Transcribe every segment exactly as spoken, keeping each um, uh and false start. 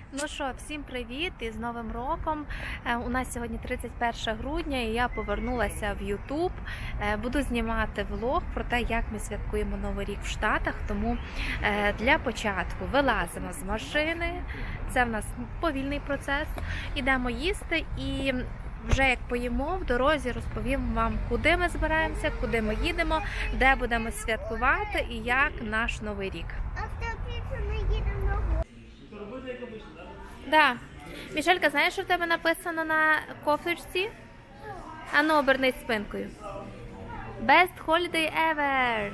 Ну що, всім привіт і з Новим роком. У нас сьогодні тридцять перше грудня і я повернулася в Ютуб. Буду знімати влог про те, як ми святкуємо Новий рік в Штатах. Тому для початку вилазимо з машини. Це в нас повільний процес. Ідемо їсти і вже як поїмо, в дорозі розповім вам, куди ми збираємося, куди ми їдемо, де будемо святкувати і як наш Новий рік. Да. Мішелька, знаєш, що в тебе написано на кофточці? Ану, обернись спинкою. Best holiday ever!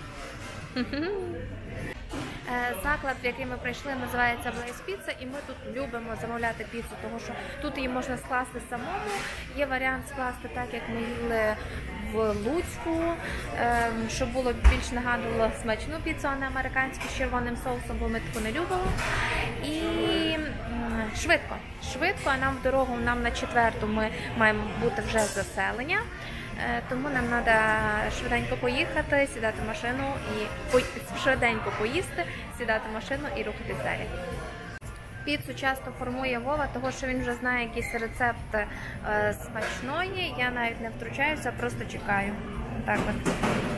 Заклад, в який ми прийшли, називається Blaze Pizza, і ми тут любимо замовляти піцу, тому що тут її можна скласти самому. Є варіант скласти так, як ми їли в Луцьку, щоб було більш нагадувало смачну піцу, а не американську з червоним соусом, бо ми таку не любимо. І швидко, швидко, а нам в дорогу, нам на четверту ми маємо бути вже з заселення. Тому нам треба швиденько поїхати, сідати в машину і по... швиденько поїсти, сідати в машину і рухатись далі. Піцу часто формує Вова, тому що він вже знає якийсь рецепт е, смачної. Я навіть не втручаюся, просто чекаю. Так от.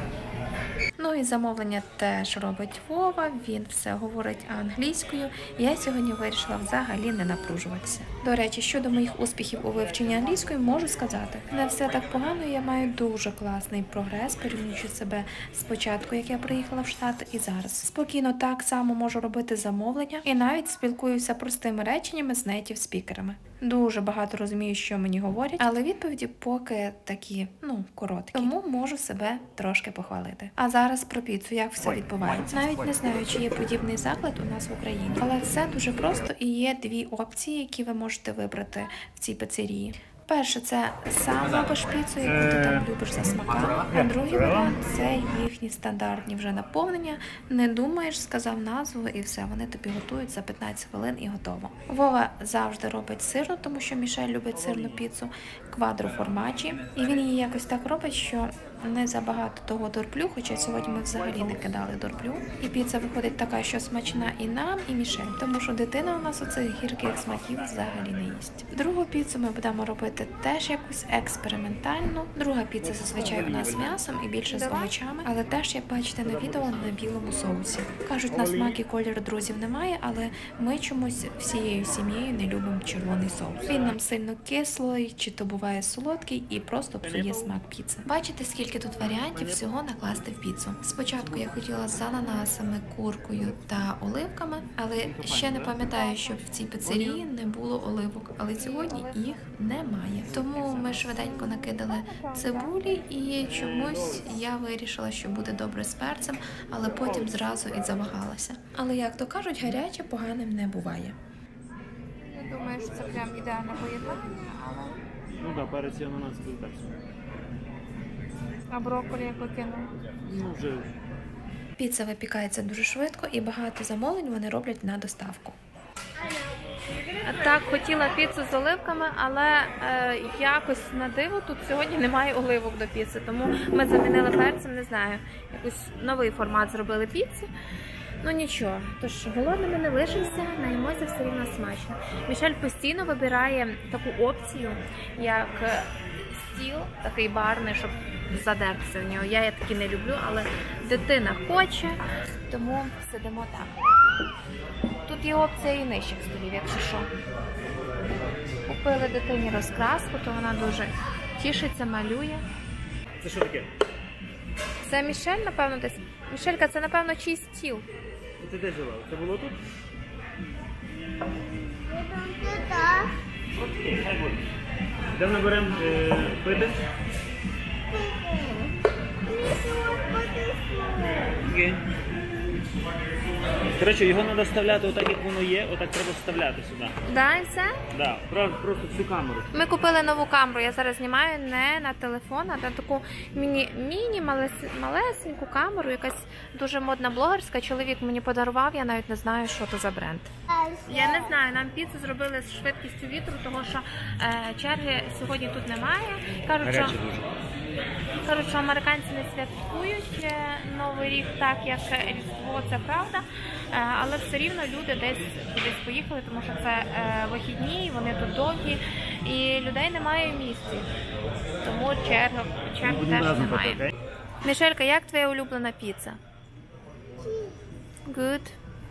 Ну і замовлення теж робить Вова, він все говорить англійською. Я сьогодні вирішила взагалі не напружуватися. До речі, щодо моїх успіхів у вивченні англійської, можу сказати, не все так погано, я маю дуже класний прогрес, порівнюючи себе спочатку, як я приїхала в Штати, і зараз. Спокійно так само можу робити замовлення і навіть спілкуюся простими реченнями з нейтів-спікерами. Дуже багато розумію, що мені говорять, але відповіді поки такі, ну, короткі. Тому можу себе трошки похвалити. А зараз про піцу, як все відбувається. Навіть не знаю, чи є подібний заклад у нас в Україні. Але все дуже просто і є дві опції, які ви можете вибрати в цій піцерії. Перше, це сам робиш піцу, яку ти там любиш за смаками. А другий варіант – це їхні стандартні вже наповнення. Не думаєш, сказав назву і все, вони тобі готують за п'ятнадцять хвилин і готово. Вова завжди робить сирну, тому що Мішель любить сирну піцу, квадро формаджі. І він її якось так робить, що не забагато того дорблю, хоча сьогодні ми взагалі не кидали дорблю. І піца виходить така, що смачна і нам, і Мішель, тому що дитина у нас оцих гірких смаків взагалі не їсть. Другу піцу ми будемо робити теж якусь експериментальну. Друга піца зазвичай у нас з м'ясом і більше з овочами, але теж, як бачите на відео, на білому соусі. Кажуть, на смак і колір друзів немає, але ми чомусь всією сім'єю не любимо червоний соус. Він нам сильно кислий, чи то буває солодкий і просто псує смак піци. Бачите, скільки тут варіантів всього накласти в піцу. Спочатку я хотіла з ананасами, куркою та оливками, але ще не пам'ятаю, щоб в цій піцерії не було оливок, але сьогодні їх немає. Тому ми швиденько накидали цибулі і чомусь я вирішила, що буде добре з перцем, але потім зразу і завагалася. Але, як то кажуть, гаряче поганим не буває. Не думаю, що це прям ідеальне поєднання, але... Ну так, перець і ананас тут так. А брокколі як викинули? Ну, вже. Піца випікається дуже швидко і багато замовлень вони роблять на доставку. Так, хотіла піцу з оливками, але е, якось на диво тут сьогодні немає оливок до піци, тому ми замінили перцем, не знаю, якийсь новий формат зробили піці. Ну нічого, тож голодними не лишимося, наїмося все рівно смачно. Мішель постійно вибирає таку опцію, як стіл, такий барний, щоб задертися в нього. Я, я такі не люблю, але дитина хоче, тому сидимо так. Тут є опція і нижчих столів, якщо що. Купили дитині розкраску, то вона дуже тішиться, малює. Це що таке? Це Мішель, напевно, десь. Мішелька, це, напевно, чий стіл. Ти де жила? Це було тут? Окей, хай буде. Де ми беремо е, пити? Окей. Коротше, його треба вставляти отак, як воно є, отак треба вставляти сюди. Да, і все? Да, просто всю камеру. Ми купили нову камеру, я зараз знімаю не на телефон, а на таку міні-малесеньку камеру, якась дуже модна блогерська. Чоловік мені подарував, я навіть не знаю, що це за бренд. Я не знаю, нам піцу зробили з швидкістю вітру, тому що е, черги сьогодні тут немає. Кажуть, що... Кажуть, що американці не святкують е, Новий рік так, як Різдво, це правда, е, але все рівно люди десь кудись поїхали, тому що це е, вихідні, вони тут довгі, і людей немає в місті, тому черг, черг теж немає. Мішелька, як твоя улюблена піца? Good.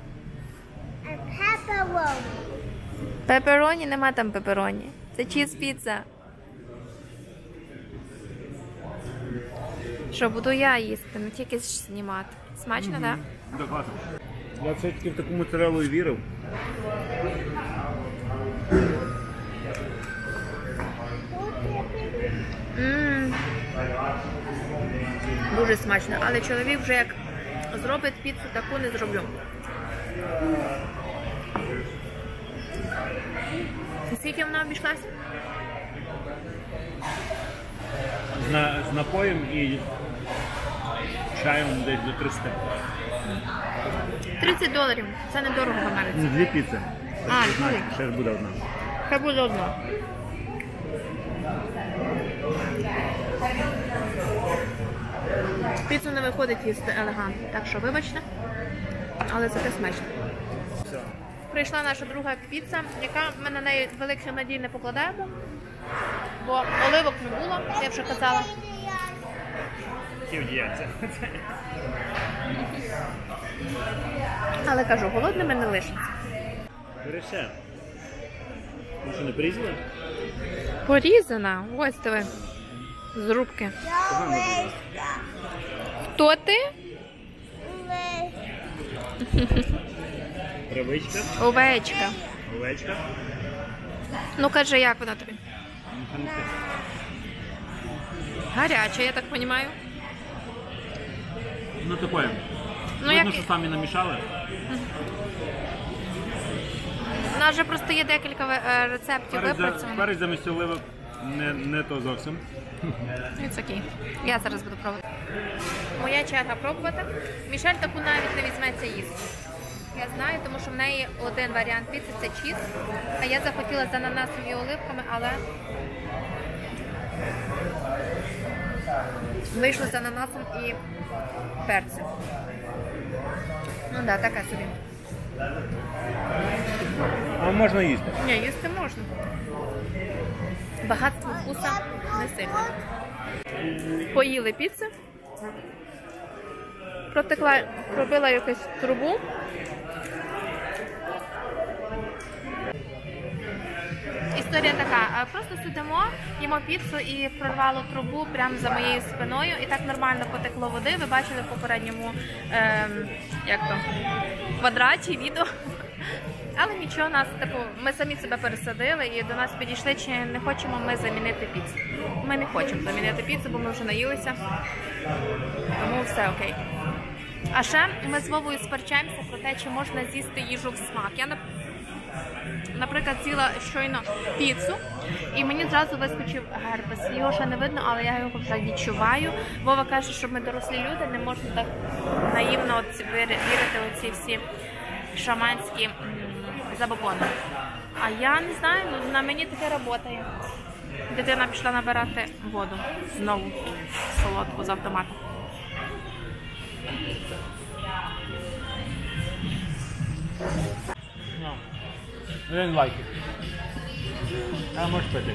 Pepperoni. Пепероні? Нема там пепероні. Це чіз піца. Що, буду я їсти, не тільки знімати. Смачно, так? Mm-hmm. Да, класно. Я все-таки в таку моцарелу і вірив. Ммм. Дуже смачно, але чоловік вже як зробить піцу, таку не зроблю. Скільки вона обійшлася? З, на, з напоєм і чаєм десь до триста. тридцять доларів. Це недорого в Америці. Ну, дві піци. А, Ти знаєш, дві. ще ж буде одна. Хай буде одна. Піцу не виходить їсти елегантно, так що вибачте, але це те смачно. Все. Прийшла наша друга піца, яка ми на неї великих надій не покладаємо, бо оливок не було, я вже казала. Хотів діятися. Але кажу, голодними не лишиться. Бери ще. Ну що, не порізали? Порізана, ось диви, з рубки. Хто ти? Травичка, Овечка. овечка. Ну кажи, як вона тобі? Ну, Гаряча, я так розумію. Ну такое. Ну, Видно, як... що самі намішали. У нас вже просто є декілька е, рецептів Перець, за- випрацьованих. перець замість оливок не, не то зовсім. It's okay. Я зараз буду пробувати. Моя черга пробувати. Мішель таку навіть не візьметься їсти. Я знаю, тому що в неї один варіант піци – це чіз. А я захотіла з ананасом і оливками, але вийшло з ананасом і перцем. Ну так, да, така собі. А можна їсти. Ні, їсти можна. Багатство вкуса не сильно. Поїли піцу. Протекла, пробила якусь трубу. Історія така, просто сидимо, їмо піцу і прорвало трубу прямо за моєю спиною, і так нормально потекло води, ви бачили в попередньому е, як то, квадраті відео. Але нічого, нас, типу, ми самі себе пересадили і до нас підійшли, чи не хочемо ми замінити піцу. Ми не хочемо замінити піцу, бо ми вже наїлися, тому все окей. А ще ми з Вовою сперечаємося про те, чи можна з'їсти їжу в смак. Я, наприклад, з'їла щойно піцу, і мені зразу вискочив герпес. Його ще не видно, але я його вже відчуваю. Вова каже, що ми дорослі люди, не можна так наївно от вірити в ці всі шаманські забобони. А я не знаю, ну, на мені таке працює. Дитина пішла набирати воду знову солодку з автомату. No. I didn't like it. How much better?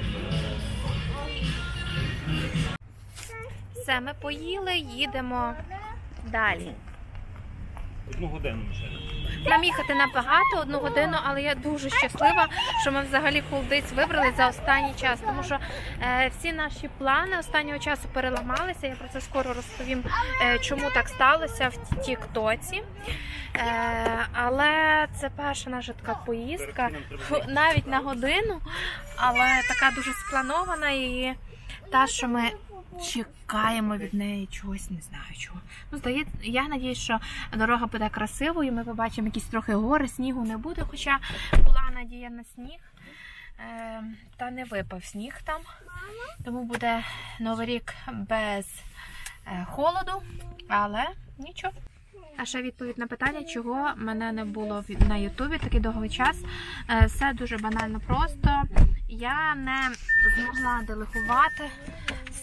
Все, ми поїли, їдемо далі. Одну годину ще. Нам їхати набагато, одну годину, але я дуже щаслива, що ми взагалі Холдиць вибрали за останній час, тому що е, всі наші плани останнього часу переламалися. Я про це скоро розповім, е, чому так сталося в Тіктоці. Е, але це перша наша така поїздка, навіть на годину, але така дуже спланована і та, що ми чекаємо від неї чогось, не знаю чого. Ну, здається, я сподіваюся, що дорога буде красивою, ми побачимо якісь трохи гори, снігу не буде, хоча була надія на сніг, е, та не випав сніг там. Тому буде Новий рік без е, холоду, але нічого. А ще відповідь на питання, чого мене не було на Ютубі такий довгий час. Е, все дуже банально просто. Я не змогла делегувати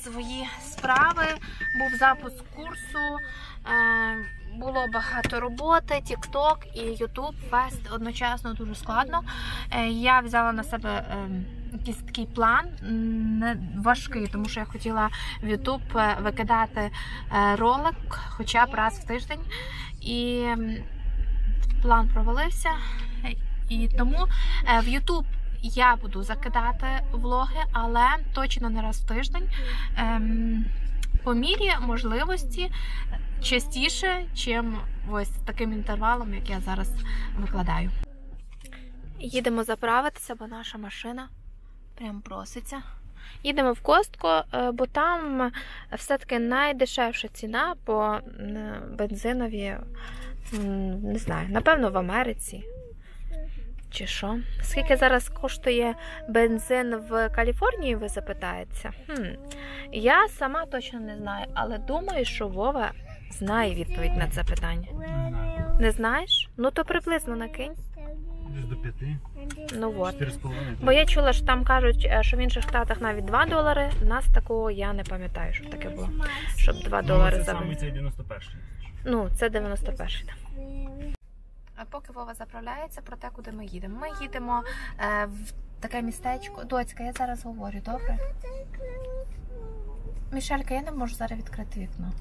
свої справи, був запуск курсу, було багато роботи, TikTok і YouTube вести одночасно дуже складно. Я взяла на себе якийсь такий план, не важкий, тому що я хотіла в YouTube викидати ролик хоча б раз в тиждень. І план провалився, і тому в YouTube я буду закидати влоги, але точно не раз в тиждень, по мірі можливості, частіше, чим ось таким інтервалом, як я зараз викладаю. Їдемо заправитися, бо наша машина прям проситься. Їдемо в Костко, бо там все-таки найдешевша ціна по бензинові, не знаю, напевно в Америці. Чи що? Скільки зараз коштує бензин в Каліфорнії, ви запитаєте? Хм. Я сама точно не знаю, але думаю, що Вова знає відповідь на це питання. Не. Не знаєш? Ну то приблизно накинь. Десь до п'яти. Ну от. чотири з половиною. Бо я чула, що там кажуть, що в інших штатах навіть два долари. У нас такого я не пам'ятаю, щоб таке було. Щоб два долари Це за саме бензин. цей дев'яносто перший. Ну, це дев'яносто перший. А поки Вова заправляється про те, куди ми їдемо. Ми їдемо е, в таке містечко. Доцька, я зараз говорю, добре? Мішелька, я не можу зараз відкрити вікно.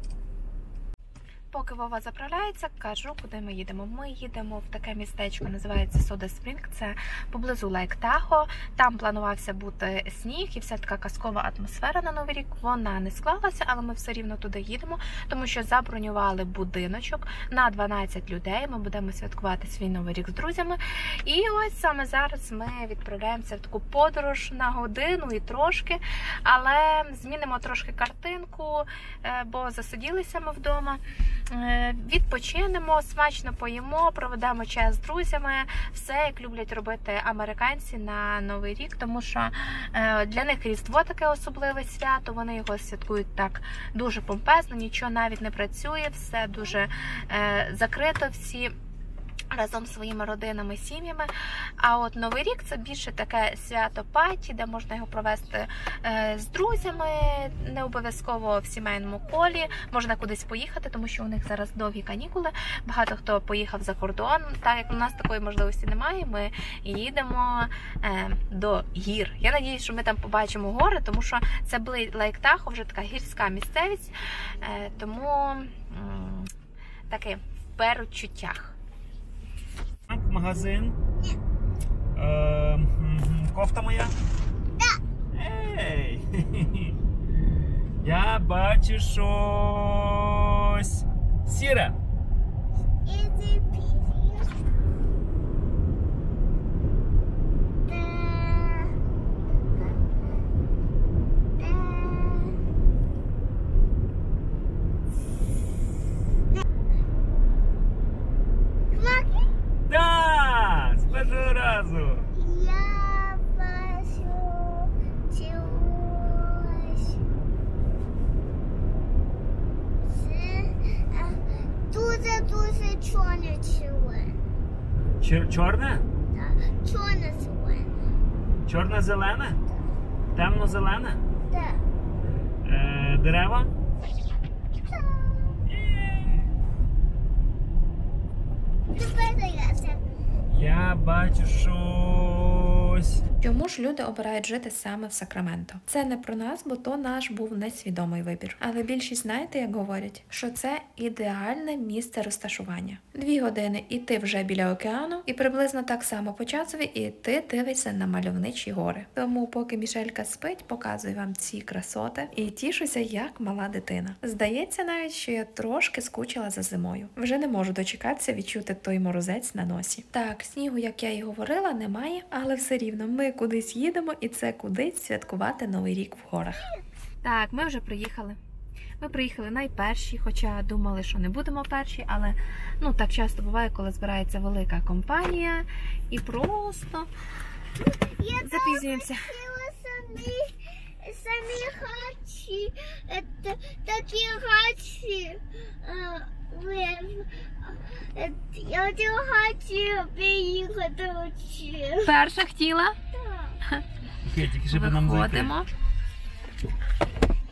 Поки Вова заправляється, кажу, куди ми їдемо. Ми їдемо в таке містечко, називається Сода Спрінг. Це поблизу Лейк Тахо. Там планувався бути сніг і вся така казкова атмосфера на Новий рік. Вона не склалася, але ми все рівно туди їдемо, тому що забронювали будиночок на дванадцять людей. Ми будемо святкувати свій Новий рік з друзями. І ось саме зараз ми відправляємося в таку подорож на годину і трошки, але змінимо трошки картинку, бо засиділися ми вдома. Відпочинемо, смачно поїмо, проведемо час з друзями, все, як люблять робити американці на Новий рік, тому що для них Різдво таке особливе свято, вони його святкують так дуже помпезно, нічого навіть не працює, все дуже закрито, всі разом зі своїми родинами, сім'ями. А от Новий рік – це більше таке свято-паті, де можна його провести е, з друзями, не обов'язково в сімейному колі, можна кудись поїхати, тому що у них зараз довгі канікули, багато хто поїхав за кордон, так як у нас такої можливості немає, ми їдемо е, до гір. Я сподіваюся, що ми там побачимо гори, тому що це Лейк Тахо, вже така гірська місцевість, е, тому м, таке в передчуттях. Магазин. Е, кофта моя? Так. Ей! Я бачу щось сіре. Easy peasy. Да! З першого разу! Я бачу чогось. Це дуже-дуже чорне червоне. Чор- чорне? Так, чорне червоне. Чорно-зелене? Темно-зелене? Так. Е, дерева? Тепер я це. Я бачу щось. Чому ж люди обирають жити саме в Сакраменто? Це не про нас, бо то наш був несвідомий вибір. Але більшість знаєте, як говорять, що це ідеальне місце розташування. Дві години і ти вже біля океану, і приблизно так само по часові, і ти дивишся на мальовничі гори. Тому поки Мішелька спить, показую вам ці красоти і тішуся, як мала дитина. Здається навіть, що я трошки скучила за зимою. Вже не можу дочекатися відчути той морозець на носі. Так, снігу, як я і говорила, немає, але все рівно ми кудись їдемо, і це кудись святкувати Новий рік в горах. Так, ми вже приїхали. Ми приїхали найперші, хоча думали, що не будемо перші, але ну так часто буває, коли збирається велика компанія і просто Я запізнюємося. хотіла самі, самі хачі, е, та- такі хачі. е, ви- е, Я хотіла хачі приїхати очі. Перша хотіла. Окей, тільки щоб нам зайти. Виходимо.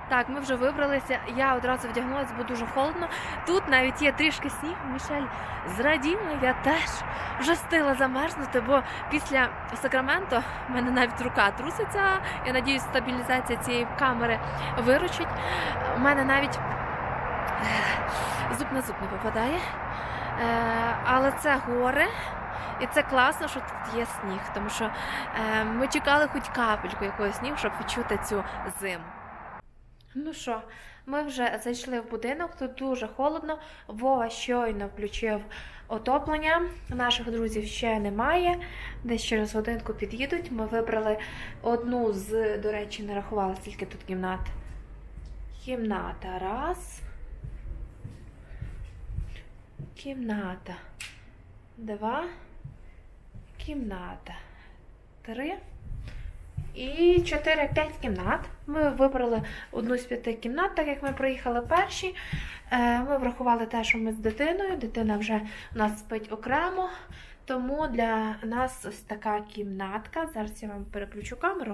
Так, ми вже вибралися, я одразу вдягнулася, бо дуже холодно. Тут навіть є трішки снігу. Мішель зраділа, я теж вже встигла замерзнути, бо після Сакраменто в мене навіть рука труситься. Я надіюсь, стабілізація цієї камери виручить. У мене навіть зуб на зуб не випадає. Але це гори. І це класно, що тут є сніг, тому що е, ми чекали хоч капельку якогось снігу, щоб відчути цю зиму. Ну що, ми вже зайшли в будинок, тут дуже холодно. Вова щойно включив отоплення, наших друзів ще немає, десь через годинку під'їдуть. Ми вибрали одну з, до речі, не рахувала, скільки тут кімнат. Кімната, раз. Кімната, два. Кімната, три і чотири-п'ять кімнат. Ми вибрали одну з п'яти кімнат, так як ми приїхали перші. Ми врахували те, що ми з дитиною. Дитина вже у нас спить окремо, тому для нас ось така кімнатка. Зараз я вам переключу камеру.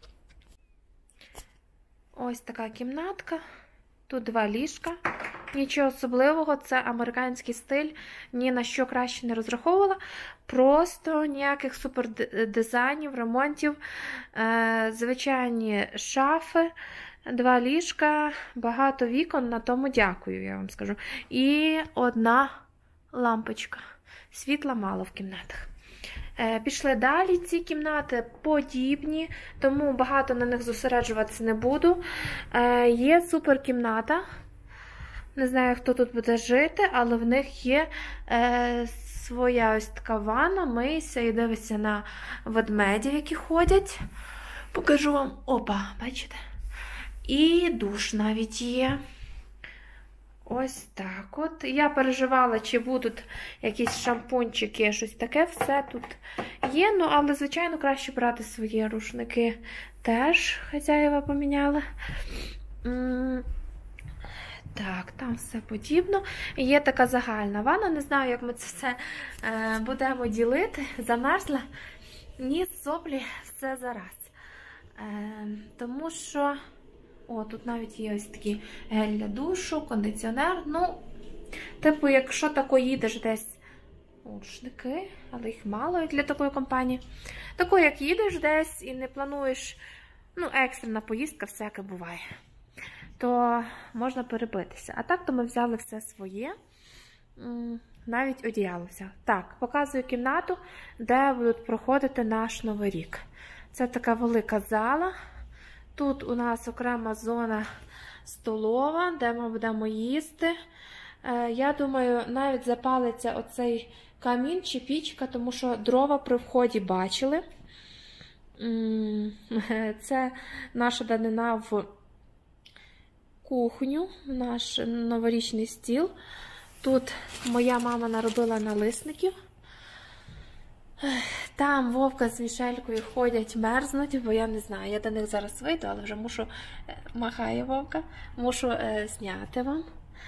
Ось така кімнатка. Тут два ліжка. Нічого особливого, це американський стиль, ні на що краще не розраховувала. Просто ніяких супер дизайнів, ремонтів, е, звичайні шафи, два ліжка, багато вікон, на тому дякую, я вам скажу. І одна лампочка. Світла мало в кімнатах. Е, пішли далі, ці кімнати подібні, тому багато на них зосереджуватися не буду. Е, є супер кімната. Не знаю, хто тут буде жити, але в них є е, своя ось така ванна, мийся і дивишся на ведмедів, які ходять. Покажу вам. Опа, бачите? І душ навіть є. Ось так от. Я переживала, чи будуть якісь шампунчики, щось таке. Все тут є. Ну, але, звичайно, краще брати свої рушники. Теж хазяєва поміняла. Так, там все подібно. Є така загальна ванна. Не знаю, як ми це все е, будемо ділити. Замерзла. Ніс, соплі, все зараз. Е, тому що... О, тут навіть є ось такі гель для душу, кондиціонер. Ну, типу, якщо тако їдеш десь... Рушники, але їх мало для такої компанії. Тако, як їдеш десь і не плануєш... Ну, екстрена поїздка, всяке буває. То можна перебитися. А так, то ми взяли все своє. Навіть одіяло взяли. Так, показую кімнату, де будуть проходити наш Новий рік. Це така велика зала. Тут у нас окрема зона столова, де ми будемо їсти. Я думаю, навіть запалиться оцей камін чи пічка, тому що дрова при вході бачили. Це наша данина в кухню, наш новорічний стіл. Тут моя мама наробила налисників. Там Вовка з Мішелькою ходять, мерзнуть, бо я не знаю, я до них зараз вийду, але вже мушу, махає Вовка, мушу е, зняти вам.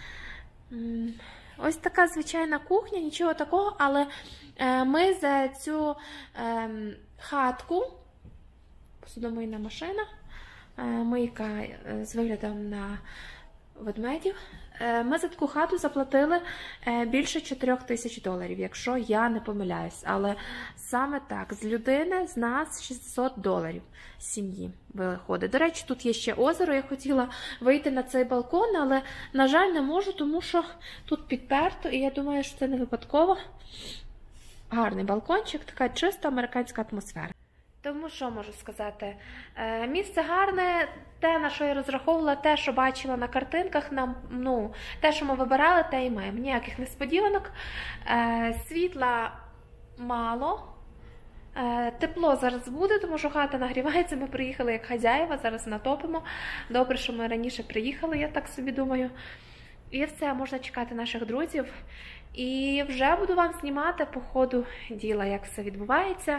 Ось така звичайна кухня, нічого такого, але е, ми за цю е, хатку, посудомийна машина, е, мийка е, з виглядом на ведмедів, ми за таку хату заплатили більше чотирьох тисяч доларів, якщо я не помиляюсь. Але саме так, з людини, з нас шістсот доларів сім'ї виходить. До речі, тут є ще озеро, я хотіла вийти на цей балкон, але, на жаль, не можу, тому що тут підперто, і я думаю, що це не випадково. Гарний балкончик, така чиста американська атмосфера. Тому що можу сказати, місце гарне, те, на що я розраховувала, те, що бачила на картинках, нам, ну, те, що ми вибирали, те і маємо. Ніяких несподіванок. Світла мало. Тепло зараз буде, тому що хата нагрівається. Ми приїхали як хазяїва, зараз натопимо. Добре, що ми раніше приїхали, я так собі думаю. І все, можна чекати наших друзів. І вже буду вам знімати по ходу діла, як все відбувається.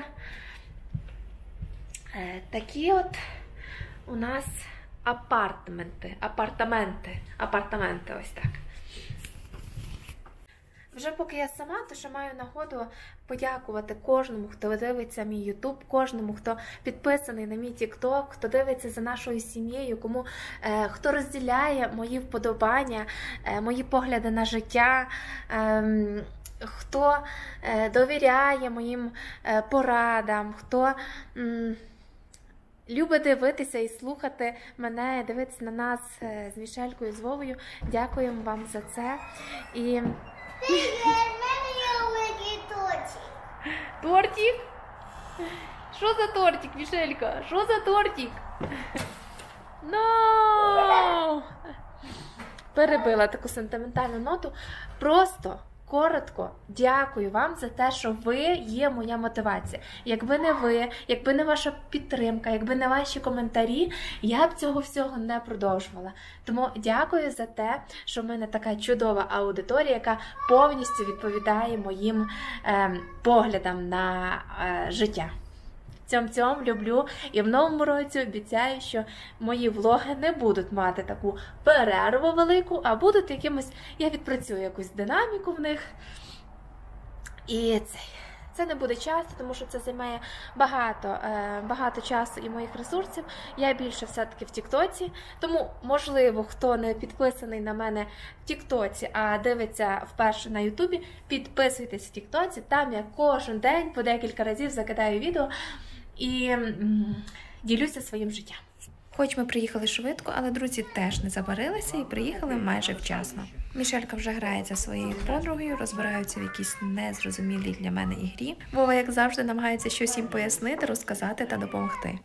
Такі от у нас апартаменти, апартаменти, апартаменти, ось так. Вже поки я сама, то ще маю нагоду подякувати кожному, хто дивиться мій ютуб, кожному, хто підписаний на мій тікток, хто дивиться за нашою сім'єю, кому е, хто розділяє мої вподобання, е, мої погляди на життя, е, хто е, довіряє моїм е, порадам, хто м, любить дивитися і слухати мене, дивитися на нас е, з Мішелькою, з Вовою. Дякуємо вам за це. І тортик? Що за тортик, Мішелька? Що за тортик? Ну! Перебила таку сентиментальну ноту. Просто коротко дякую вам за те, що ви є моя мотивація. Якби не ви, якби не ваша підтримка, якби не ваші коментарі, я б цього всього не продовжувала. Тому дякую за те, що в мене така чудова аудиторія, яка повністю відповідає моїм е, поглядам на е, життя. Цьом-цьом, люблю. І в новому році обіцяю, що мої влоги не будуть мати таку перерву велику, а будуть якимось, я відпрацюю якусь динаміку в них. І це, це не буде часто, тому що це займає багато, багато часу і моїх ресурсів. Я більше все-таки в тіктоці, тому, можливо, хто не підписаний на мене в тіктоці, а дивиться вперше на ютубі, підписуйтесь в тіктоці, там я кожен день по декілька разів закидаю відео і м, ділюся своїм життям. Хоч ми приїхали швидко, але друзі теж не забарилися і приїхали майже вчасно. Мішелька вже грається своєю подругою, розбираються в якійсь незрозумілій для мене ігрі. Вова, як завжди, намагається щось їм пояснити, розказати та допомогти.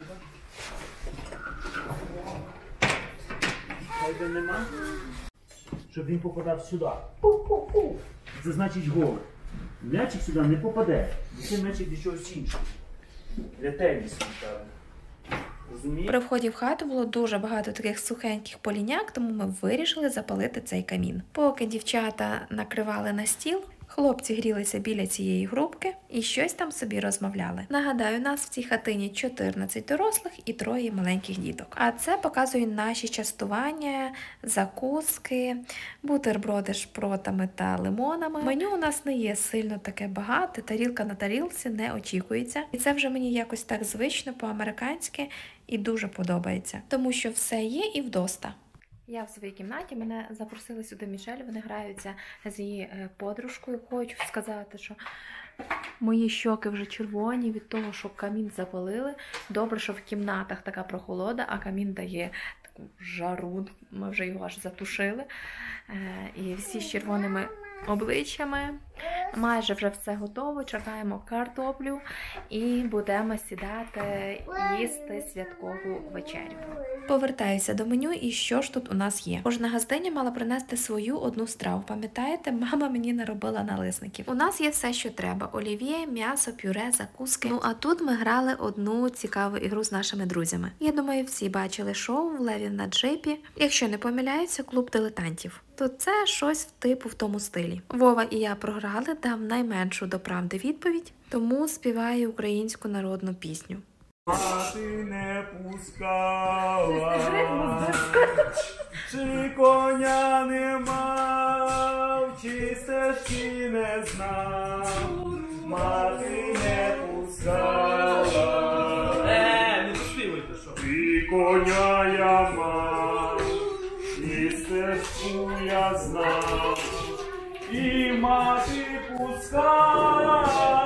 Хайде нема, щоб він попадав сюди. Пу-пу-пу. Це значить гол. М'ячик сюди не попаде, бо це м'ячик для чогось іншого. Для тенісу, напевно. Розумієте? При вході в хату було дуже багато таких сухеньких поліняк, тому ми вирішили запалити цей камін. Поки дівчата накривали на стіл, хлопці грілися біля цієї грубки і щось там собі розмовляли. Нагадаю, нас в цій хатині чотирнадцять дорослих і троє маленьких діток. А це показує наші частування, закуски, бутерброди з шпротами та лимонами. Меню у нас не є сильно таке багате, тарілка на тарілці не очікується. І це вже мені якось так звично, по-американськи, і дуже подобається. Тому що все є і вдоста. Я в своїй кімнаті, мене запросили сюди Мішель, вони граються з її подружкою. Хочу сказати, що мої щоки вже червоні від того, що камін запалили. Добре, що в кімнатах така прохолода, а камін дає таку жару, ми вже його аж затушили. І всі з червоними обличчями. Майже вже все готово, чекаємо картоплю і будемо сідати їсти святкову вечерю. Повертаюся до меню і що ж тут у нас є. Кожна гостиня мала принести свою одну страву. Пам'ятаєте, мама мені наробила налисників. У нас є все, що треба. Олів'є, м'ясо, пюре, закуски. Ну а тут ми грали одну цікаву ігру з нашими друзями. Я думаю, всі бачили шоу в Леві на джипі. Якщо не помиляюся, клуб дилетантів. То це щось в типу в тому стилі. Вова і я програли, дав найменшу до правди відповідь, тому співаю українську народну пісню. Мати не пускала, чи коня не мав, чи стежки не знав, мати не пускала, Е, не поспівуйте, що? і коня я мав, і стежку я знав, і мати пускала.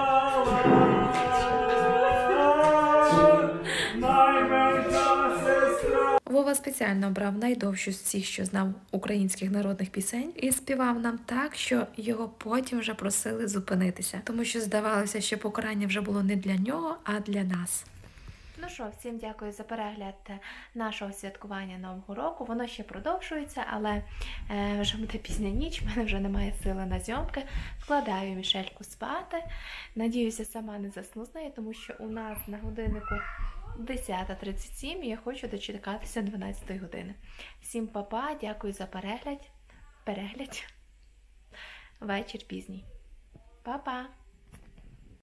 Вова спеціально обрав найдовшу з всіх, що знав українських народних пісень, і співав нам так, що його потім вже просили зупинитися, тому що здавалося, що покарання вже було не для нього, а для нас. Ну що, всім дякую за перегляд нашого святкування Нового року. Воно ще продовжується, але е, вже буде пізня ніч, в мене вже немає сили на зйомки. Вкладаю Мішельку спати. Надіюся, сама не засну з нею, тому що у нас на годиннику десята тридцять сім, і я хочу дочекатися дванадцятої години. Всім па-па, дякую за перегляд. Перегляд. Вечір пізній. Па-па!